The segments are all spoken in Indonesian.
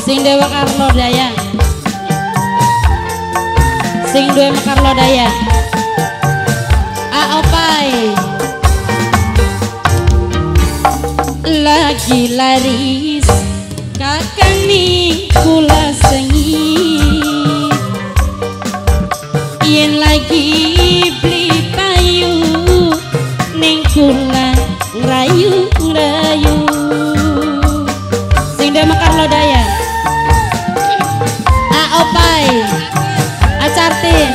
Sing Dewa Karlo Daya, sing Dewa Karlo Daya. Aopai lagi laris kakang ning kula sengit, yen lagi beli payu ning kula ngrayu-ngrayu. Sing Dewa Karlo Daya. Aopai acartin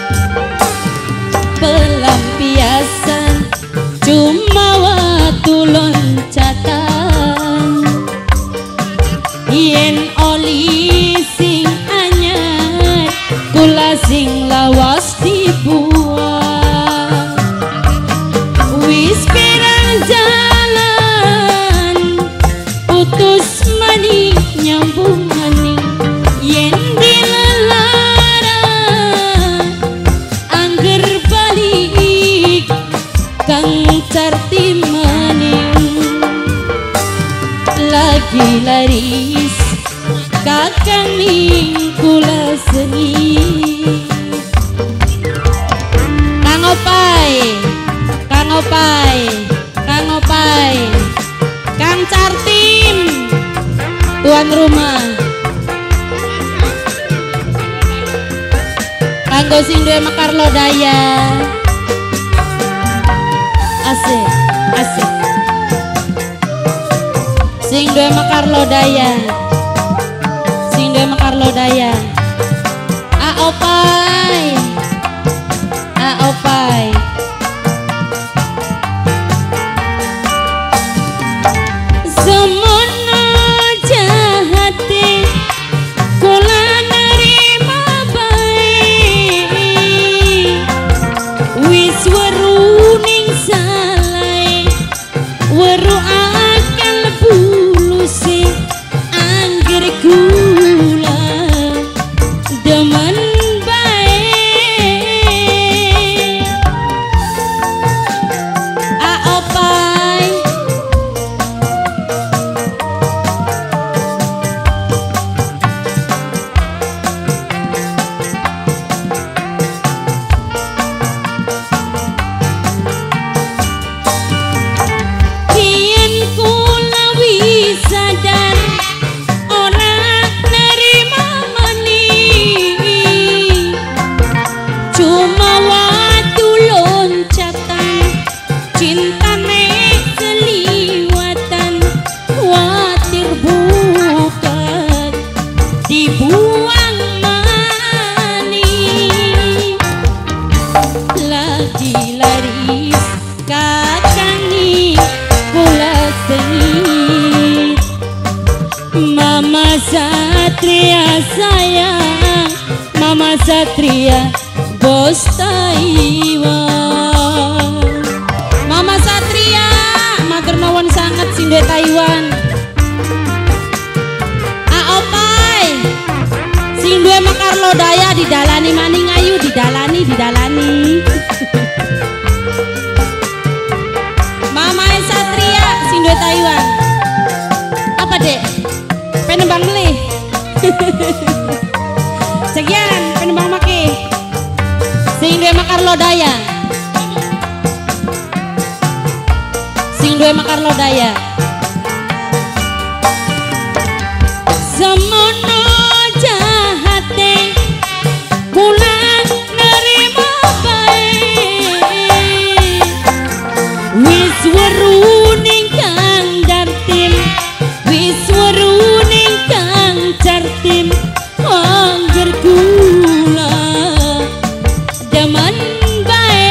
pelampiasan cuma waktu loncatan, yen oli sing anyar kula sing lawas dibuang. Wis pirang jalan putus maning nyambung maning, yen dilalara angger balik kang carti maning. Lagi laris kakang ning kula sengit. Kang Opai, Kang Opai, Kang Opai, Kang Cartim, tuan rumah. Kanggo sing Dewa Karlo Daya. Asik, asik. Sing Dewa Karlo Daya, sing Dewa Karlo Daya. Aopai, Aopai. Semono jahate kula nerima bae, wis weru ning salai, weru akal buluse angger kula demen bae. Aopai yen kula wis sadar ora nerima maning, cuma waktu loncatan cintane keliwatan, watir bukan dibuang maning. Lagi laris kakang ning kula sengit. Mama Satria sayang, Mama Satria bos Taiwan. Mama Satria matur nuwun sangat sing Dewa Taiwan. Aopai sing Dewa Karlo Daya didalani maning ayu, didalani, didalani. Mama Satria sing Dewa Taiwan. Apa dek? Penembang melih. Sekian penembang maki sing Dewa Karlo Daya, sing Dewa Karlo Daya. Semono jahate kula nerima bae, wis weru ning kang Dartim, wis weru ning kang Cartim, angger kula demen bae.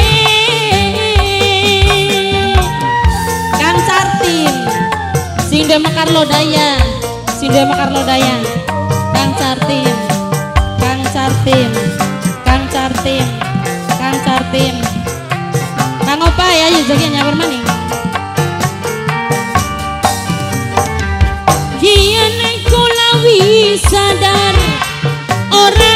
Kang Cartim sing Dewa Karlo Daya, sing Dewa Karlo Daya. Kang Cartim, Kang Cartim, Kang Cartim, Kang Cartim. Kang Opai ayo joget nyamper maning. Yen kula wis sadar ora